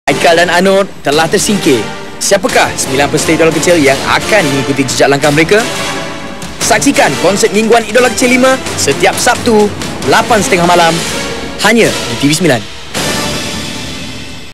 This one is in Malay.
Haikal dan Anod telah tersingkir. Siapakah 9 peserta idola kecil yang akan mengikuti jejak langkah mereka? Saksikan konsert mingguan Idola Kecil 5 setiap Sabtu 8.30 malam hanya di TV9.